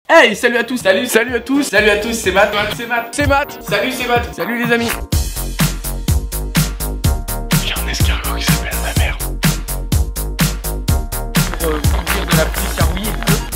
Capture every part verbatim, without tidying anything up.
Hey, salut à tous. Salut, salut à tous. Salut à tous, c'est Matt. C'est Matt. C'est Matt. Salut, c'est Matt. Salut les amis. Il y a un escargot qui s'appelle ma mère. Pour euh, vous dire de la pluie, car oui, il pleut.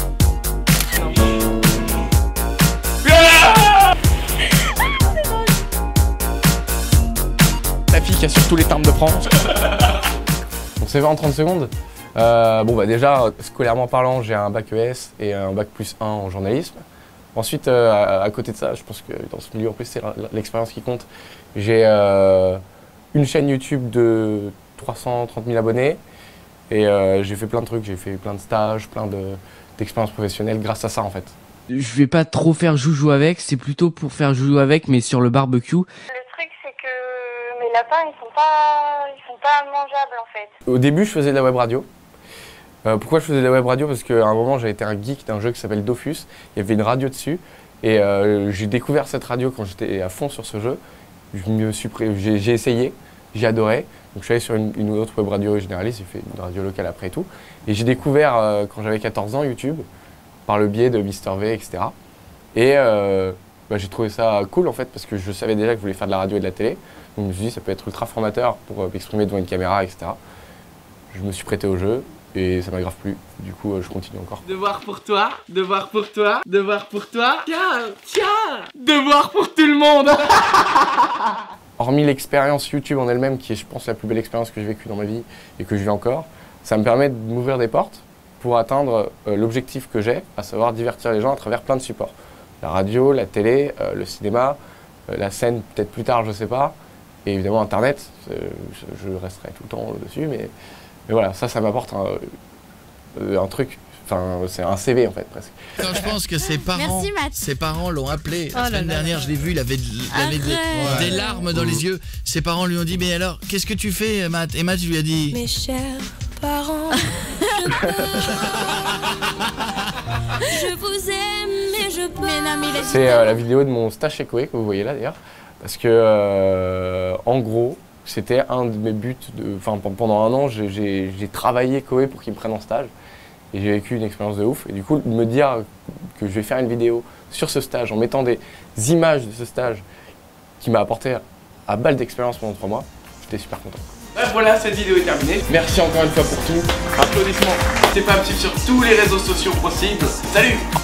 La fille qui a surtout les timbres de France. Mon C V en trente secondes. Euh, bon bah déjà, scolairement parlant, j'ai un bac E S et un bac plus un en journalisme. Ensuite, euh, à, à côté de ça, je pense que dans ce milieu en plus c'est l'expérience qui compte. J'ai euh, une chaîne YouTube de trois cent trente mille abonnés et euh, j'ai fait plein de trucs, j'ai fait plein de stages, plein d'expériences professionnelles grâce à ça en fait. Je vais pas trop faire joujou avec, c'est plutôt pour faire joujou avec mais sur le barbecue. Le truc c'est que mes lapins ils sont pas, ils sont pas mangeables en fait. Au début, je faisais de la web radio. Euh, pourquoi je faisais de la web radio? Parce qu'à un moment, j'avais été un geek d'un jeu qui s'appelle Dofus. Il y avait une radio dessus. Et euh, j'ai découvert cette radio quand j'étais à fond sur ce jeu. Je me suis pré... j'ai, j'ai essayé, j'ai adoré. Donc je suis allé sur une, une autre web radio généraliste, j'ai fait une radio locale après et tout. Et j'ai découvert, euh, quand j'avais quatorze ans, YouTube, par le biais de Mister V, et cetera. Et euh, bah, j'ai trouvé ça cool en fait, parce que je savais déjà que je voulais faire de la radio et de la télé. Donc je me suis dit, ça peut être ultra formateur pour euh, m'exprimer devant une caméra, et cetera. Je me suis prêté au jeu. Et ça m'a grave plu, du coup euh, je continue encore. Devoir pour toi, devoir pour toi, devoir pour toi. Tiens, tiens, devoir pour tout le monde. Hormis l'expérience YouTube en elle-même, qui est je pense la plus belle expérience que j'ai vécue dans ma vie et que je vis encore, ça me permet de m'ouvrir des portes pour atteindre euh, l'objectif que j'ai, à savoir divertir les gens à travers plein de supports. La radio, la télé, euh, le cinéma, euh, la scène peut-être plus tard, je sais pas, et évidemment Internet, euh, je, je resterai tout le temps dessus, mais... Mais voilà, ça, ça m'apporte un, euh, un truc, enfin, c'est un C V en fait, presque. Quand je pense que ses parents, ses parents l'ont appelé, la Oh semaine là là dernière, là. je l'ai vu, il avait, de- il avait des, Arrête. des larmes dans les yeux. Ses parents lui ont dit, mais alors, qu'est-ce que tu fais, Matt? Et Matt lui a dit, Mes chers parents, je vous aime mais je peux. Mais non, mais il a dit C'est euh, la vidéo de mon stage chez Koé, que vous voyez là d'ailleurs, parce que, euh, en gros, c'était un de mes buts, de, enfin, pendant un an, j'ai- j'ai j'ai travaillé Koé pour qu'il me prenne en stage, et j'ai vécu une expérience de ouf, et du coup, de me dire que je vais faire une vidéo sur ce stage, en mettant des images de ce stage, qui m'a apporté à balle d'expérience pendant trois mois, j'étais super content. Bref, voilà, cette vidéo est terminée. Merci encore une fois pour tout. Applaudissements. N'hésitez pas à me suivre sur tous les réseaux sociaux possibles. Salut.